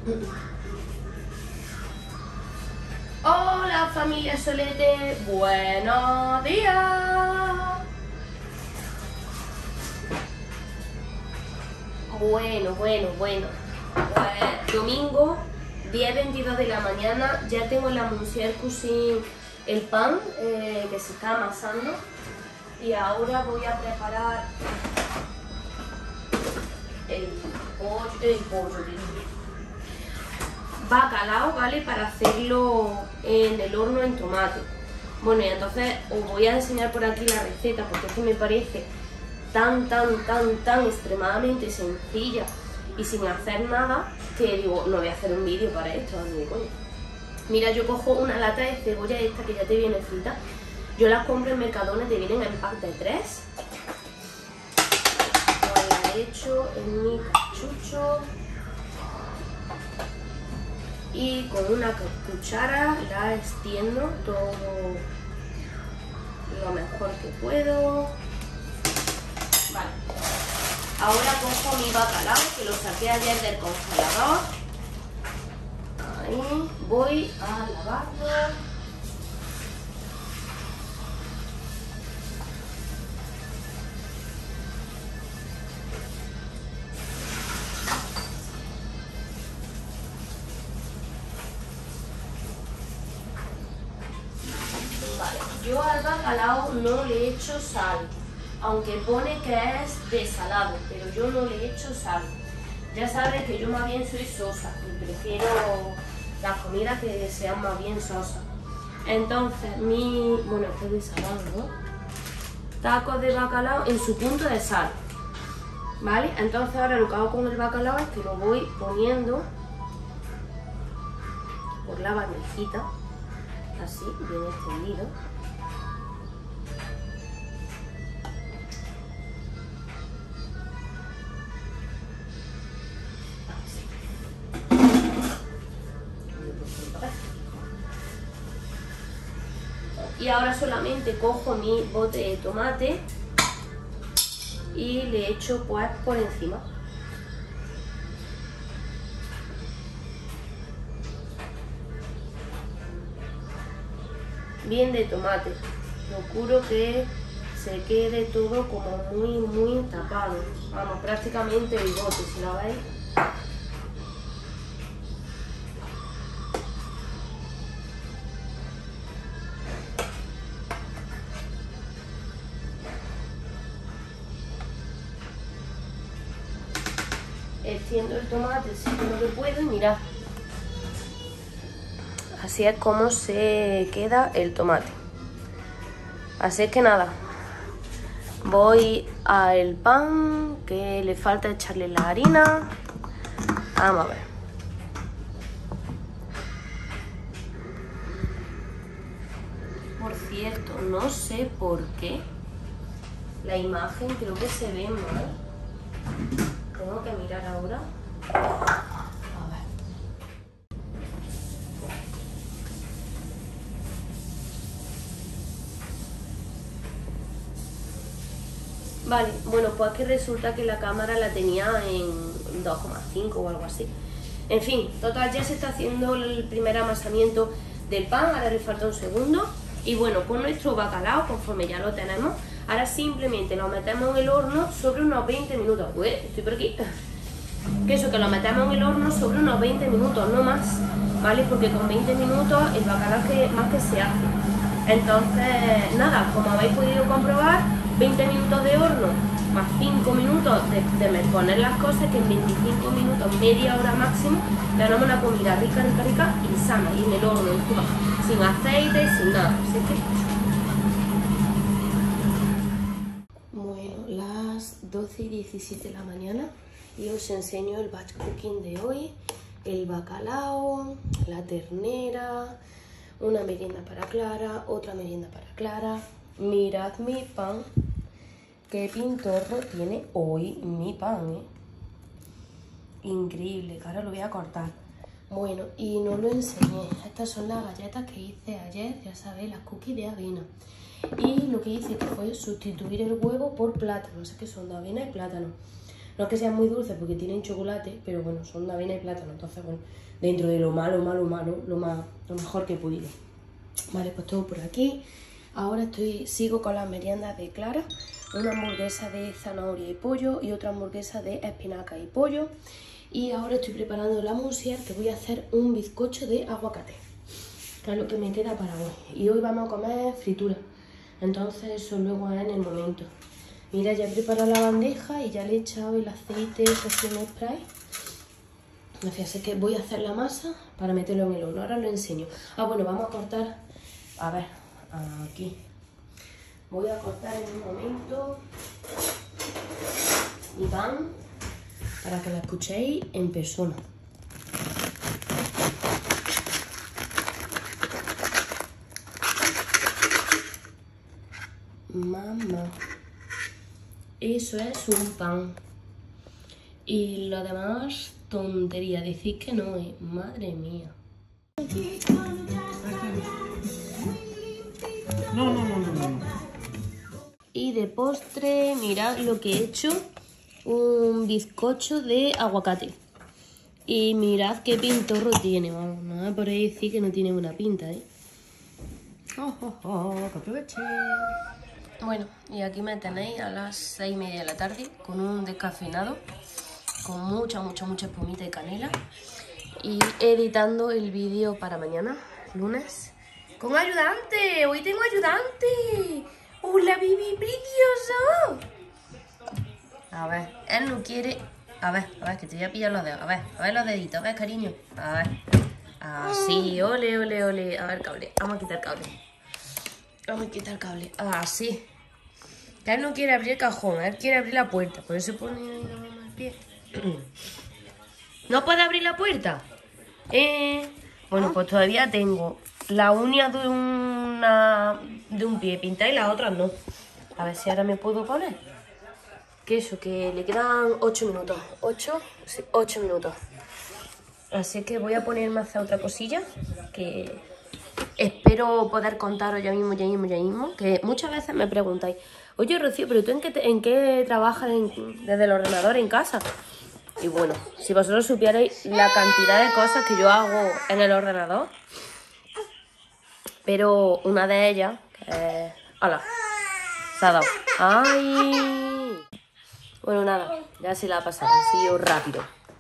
Hola familia Solete, buenos días. Bueno. Pues domingo 10:22 de la mañana, ya tengo en la Monsieur Cuisine el pan que se está amasando y ahora voy a preparar el bacalao, ¿vale? Para hacerlo en el horno en tomate. Bueno, y entonces os voy a enseñar por aquí la receta porque es que me parece tan extremadamente sencilla y sin hacer nada que digo, no voy a hacer un vídeo para esto, ni de coña. Mira, yo cojo una lata de cebolla esta que ya te viene frita. Yo las compro en Mercadona, te vienen en pack de 3. Pues la he hecho en mi cachucho y con una cuchara la extiendo todo lo mejor que puedo. Vale. Ahora cojo mi bacalao que lo saqué ayer del congelador. Ahí voy a lavarlo. Vale. Yo al bacalao no le echo sal, aunque pone que es desalado, pero yo no le echo sal. Ya sabes que yo más bien soy sosa y prefiero las comidas que sean más bien sosas. Entonces, bueno, esto es desalado, ¿no? Tacos de bacalao en su punto de sal, ¿vale? Entonces ahora lo que hago con el bacalao es que lo voy poniendo por la bandejita, así, bien extendido. Y ahora solamente cojo mi bote de tomate y le echo pues por encima. Bien de tomate. Procuro que se quede todo como muy tapado. Vamos, prácticamente el bote, si lo veis. Extiendo el tomate siempre lo que puedo y mirad. Así es como se queda el tomate. Así es que nada. Voy al pan, que le falta echarle la harina. Vamos a ver. Por cierto, no sé por qué la imagen creo que se ve mal. Tengo que mirar ahora. A ver. Vale, bueno, pues que resulta que la cámara la tenía en 2,5 o algo así. En fin, total, ya se está haciendo el primer amasamiento del pan, ahora le falta un segundo. Y bueno, con nuestro bacalao, conforme ya lo tenemos, ahora simplemente lo metemos en el horno sobre unos 20 minutos. Uy, estoy por aquí. Que eso, que lo metemos en el horno sobre unos 20 minutos, no más, ¿vale? Porque con 20 minutos el bacalao es más que se hace. Entonces, nada, como habéis podido comprobar, 20 minutos de horno más 5 minutos de poner las cosas, que en 25 minutos, media hora máximo, tenemos una comida rica y sana, y en el horno encima, sin aceite, sin nada. Así que... Bueno, las 12:17 de la mañana y os enseño el batch cooking de hoy. El bacalao, la ternera, una merienda para Clara, otra merienda para Clara. Mirad mi pan, qué pintorro tiene hoy mi pan, ¿eh? Increíble, que ahora lo voy a cortar. Bueno, y no lo enseñé. Estas son las galletas que hice ayer, ya sabéis, las cookies de avena. Y lo que hice que fue sustituir el huevo por plátano, o sea que son de avena y plátano. No es que sean muy dulces porque tienen chocolate, pero bueno, son de avena y plátano. Entonces, bueno, dentro de lo malo, lo mejor que he podido. Vale, pues todo por aquí. Ahora sigo con las meriendas de Clara. Una hamburguesa de zanahoria y pollo y otra hamburguesa de espinaca y pollo. Y ahora estoy preparando la moussière, que voy a hacer un bizcocho de aguacate, que es lo que me queda para hoy. Y hoy vamos a comer fritura, entonces eso luego es en el momento. Mira, ya he preparado la bandeja y ya le he echado el aceite cocina spray. Así que voy a hacer la masa para meterlo en el horno. Ahora lo enseño. Ah, bueno, vamos a cortar. A ver, aquí. Voy a cortar en un momento mi pan para que la escuchéis en persona. Mamá, eso es un pan. Y lo demás, tontería. Decís que no es. Madre mía. No. Y de postre, mirad lo que he hecho. Un bizcocho de aguacate. Y mirad qué pintorro tiene. Vamos, no me podéis decir que no tiene buena pinta, ¿eh? Que aproveche. Bueno, y aquí me tenéis a las 6:30 de la tarde con un descafeinado, con mucha espumita y canela, y editando el vídeo para mañana, lunes, con ayudante. Hoy tengo ayudante. ¡Hola, Bibi preciosa! A ver, él no quiere. A ver, que te voy a pillar los dedos. A ver los deditos, a ver, cariño. A ver. Así, ole. A ver, cable. Vamos a quitar cable. Así. Que él no quiere abrir el cajón, él quiere abrir la puerta. Por eso pone ahí la mamá el pie. ¿No puede abrir la puerta? Bueno, pues todavía tengo la uña de un pie pintada y la otra no. A ver si ahora me puedo poner. Que eso, que le quedan 8 minutos. 8 minutos. Así que voy a ponerme a hacer otra cosilla que espero poder contaros ya mismo. Que muchas veces me preguntáis: oye, Rocío, ¿pero tú en qué trabajas desde el ordenador en casa? Y bueno, si vosotros supierais la cantidad de cosas que yo hago en el ordenador. Pero una de ellas, que es... ¡Hala! Se ha dado. ¡Ay! Bueno, nada, ya se la ha pasado, ha sido rápido.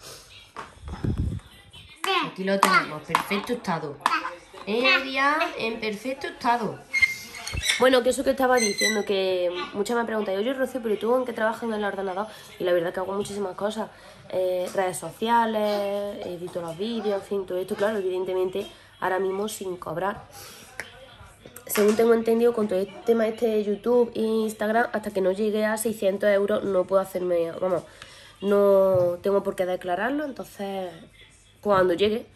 Aquí lo tenemos, perfecto estado. En perfecto estado. Bueno, que eso que estaba diciendo, que muchas me preguntan: oye, Rocío, ¿pero tú en qué trabajas en el ordenador? Y la verdad que hago muchísimas cosas. Redes sociales, edito los vídeos, en fin, todo esto, claro, evidentemente, ahora mismo sin cobrar. Según tengo entendido, con todo el tema de YouTube e Instagram, hasta que no llegue a 600 euros no puedo hacerme, vamos, no tengo por qué declararlo. Entonces, cuando llegue,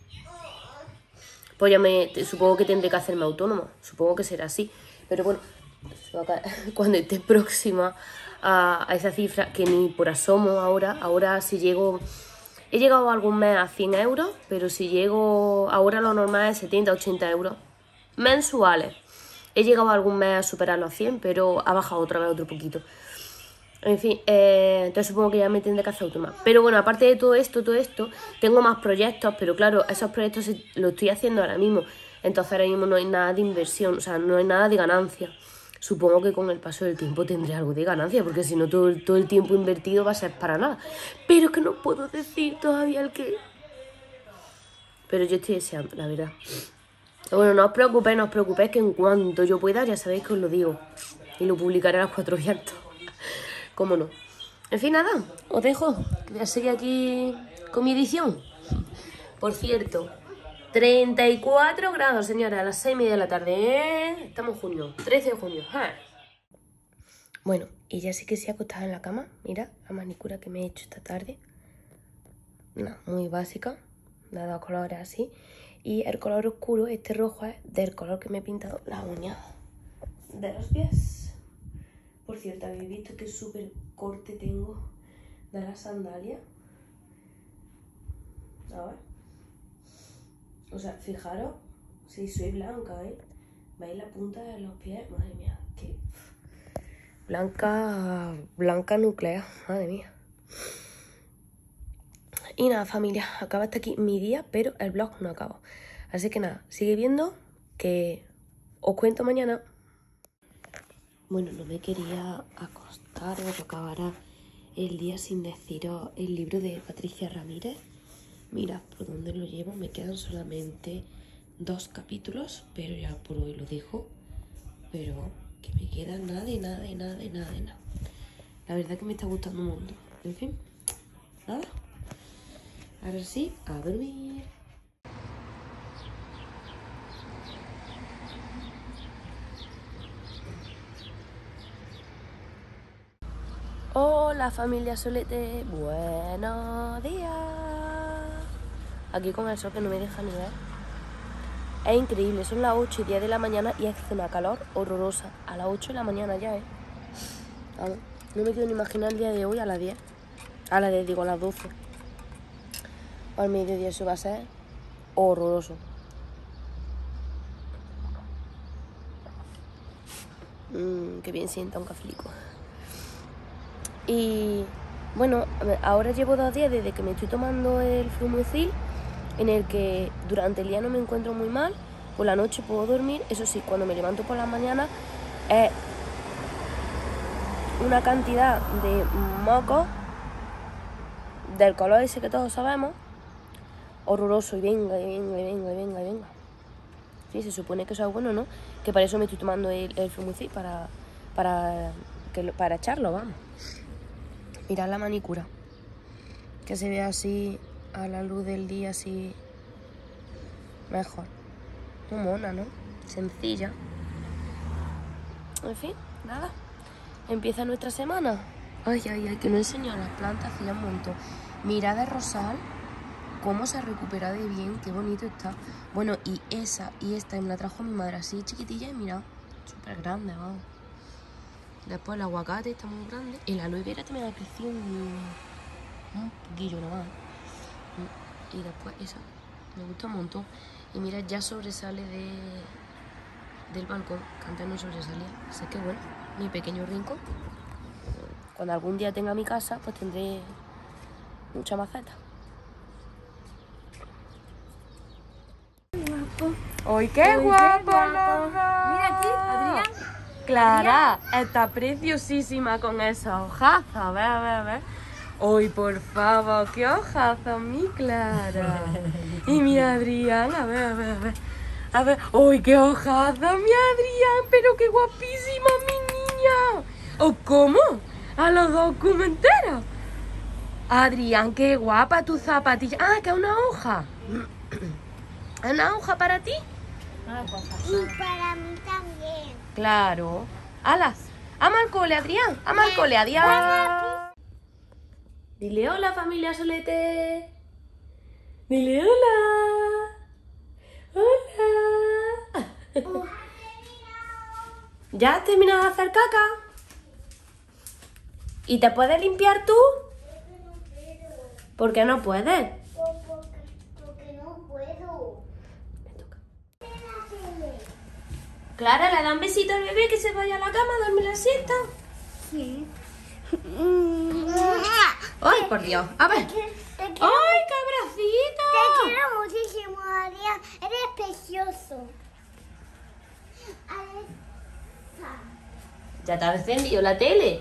pues ya supongo que tendré que hacerme autónoma, supongo que será así. Pero bueno, cuando esté próxima a esa cifra, que ni por asomo ahora si llego... He llegado algún mes a 100 euros, pero si llego... Ahora lo normal es 70, 80 euros mensuales. He llegado algún mes a superar los 100, pero ha bajado otra vez otro poquito. En fin, entonces supongo que ya me tendré que hacer autónoma. Pero bueno, aparte de todo esto, tengo más proyectos, pero claro, esos proyectos los estoy haciendo ahora mismo. Entonces ahora mismo no hay nada de inversión, o sea, no hay nada de ganancia. Supongo que con el paso del tiempo tendré algo de ganancia, porque si no todo el tiempo invertido va a ser para nada. Pero que no puedo decir todavía el qué. Pero yo estoy deseando, la verdad. Bueno, no os preocupéis, que en cuanto yo pueda, ya sabéis que os lo digo. Y lo publicaré a los 4 vientos. ¿Cómo no? En fin, nada, os dejo. Voy a seguir aquí con mi edición. Por cierto, 34 grados, señora, a las 6:30 de la tarde. Estamos en junio, 13 de junio. Bueno, y ya sí que se ha acostado en la cama. Mira la manicura que me he hecho esta tarde. Una muy básica, de 2 colores así. Y el color oscuro, este rojo, es del color que me he pintado las uñas de los pies. Por cierto, ¿habéis visto qué súper corte tengo de la sandalia? A ver. O sea, fijaros, si soy blanca, ¿eh? ¿Veis la punta de los pies? Madre mía, qué... Blanca nuclear, madre mía. Y nada, familia, acaba hasta aquí mi día, pero el vlog no acaba. Así que nada, sigue viendo, que os cuento mañana. Bueno, no me quería acostar, me acabará el día sin deciros el libro de Patricia Ramírez. Mirad por dónde lo llevo, me quedan solamente 2 capítulos, pero ya por hoy lo dejo. Pero que me queda nada. La verdad que me está gustando un montón. En fin, nada. Ahora sí, a dormir. Hola familia Solete, buenos días. Aquí con el sol que no me deja ni ver. Es increíble, son las 8:10 de la mañana y hace una calor horrorosa. A las 8 de la mañana ya, Vamos, no me quiero ni imaginar el día de hoy a las 10. A las 10 digo, a las 12. O al mediodía eso va a ser horroroso. Qué bien sienta un cafelico. Y bueno, ahora llevo 2 días desde que me estoy tomando el Flumucil, en el que durante el día no me encuentro muy mal, por la noche puedo dormir, eso sí, cuando me levanto por la mañana es una cantidad de moco del color ese que todos sabemos, horroroso, y venga. Sí, se supone que eso es bueno, ¿no? Que para eso me estoy tomando el Flumucil, para echarlo, vamos. Mirad la manicura, que se ve así a la luz del día, así mejor. Muy mona, ¿no? Sencilla. En fin, nada. Empieza nuestra semana. Ay, que no he enseñado las plantas hace ya un montón. Mirad el rosal, cómo se ha recuperado de bien, qué bonito está. Bueno, y esa y esta me la trajo mi madre así chiquitilla y mirad, súper grande, vamos. Después el aguacate está muy grande. Y la aloe vera también ha crecido un poquillo nomás. Y después esa, me gusta un montón. Y mira, ya sobresale del balcón, que antes no sobresalía. Así que bueno, mi pequeño rincón. Cuando algún día tenga mi casa, pues tendré mucha maceta. ¡Ay, qué guapo! Mira aquí, Adrián. Clara, está preciosísima con esa hojaza. A ver. ¡Ay, por favor! ¡Qué hojaza, mi Clara! Y mi Adrián, a ver. ¡Ay, qué hojaza, mi Adrián! ¡Pero qué guapísima, mi niña! ¿O cómo? ¿A los dos enteros? Adrián, qué guapa tu zapatilla. Ah, que es una hoja. ¿Es una hoja para ti? Y para mí también. Claro. ¡Alas! ¡Ama al cole, Adrián! ¡Ama al cole! ¡Adiós! Dile hola, familia Solete. Dile hola. Hola. ¿Ya has terminado de hacer caca? ¿Y te puedes limpiar tú? ¿Por qué no puedes? Porque no puedo. Me toca. Clara, ¿le dan besito al bebé que se vaya a la cama a dormir la siesta? Sí. ¡Ay, por Dios! A ver. ¡Ay, ¡Ay, qué abracito! Te quiero muchísimo, Adrián. Eres precioso. Alexa. Ya te has encendido la tele.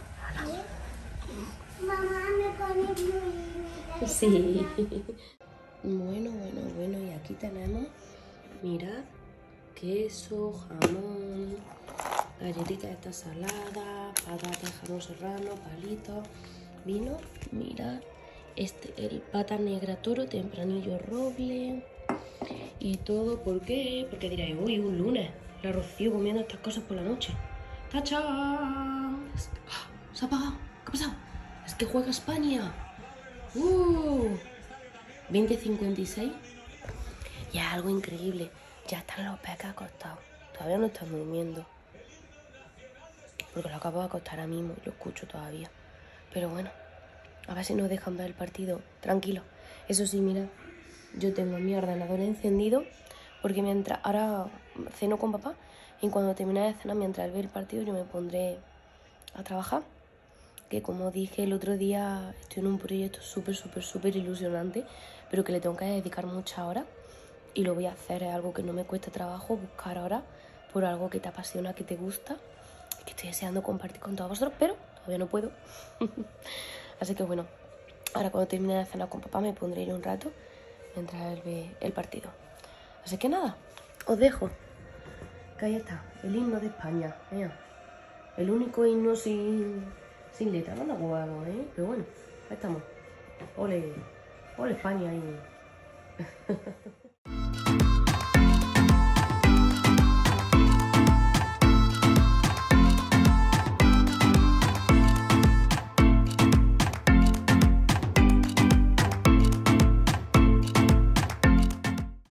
Mamá, me pone muy... Sí. Bueno, y aquí tenemos, mirad, queso, jamón, galletitas esta salada, patatas, jamón serrano, palitos, vino, mirad, el pata negra toro, tempranillo roble y todo. ¿Por qué? Porque diréis, uy, un lunes, la Rocío comiendo estas cosas por la noche. ¡Tachán! Se ha apagado. ¿Qué ha pasado? Es que juega España. 20:56. Y es algo increíble. Ya están los peques acostados. Todavía no están durmiendo. Porque lo acabo de acostar ahora mismo y lo escucho todavía. Pero bueno, a ver si nos dejan ver el partido. Tranquilo. Eso sí, mira, yo tengo mi ordenador encendido porque mientras ahora ceno con papá y cuando termine de cenar, mientras él ve el partido, yo me pondré a trabajar. que como dije el otro día, estoy en un proyecto súper ilusionante, pero que le tengo que dedicar muchas horas y lo voy a hacer. Es algo que no me cuesta trabajo buscar horas por algo que te apasiona, que te gusta, y que estoy deseando compartir con todos vosotros, pero todavía no puedo. Así que bueno, ahora cuando termine de cenar con papá me pondré a ir un rato mientras él ve el partido. Así que nada, os dejo. Que ahí está, el himno de España. Mira, el único himno sin letra, no lo hago, ¿eh? Pero bueno, ahí estamos. Ole, ole España ahí.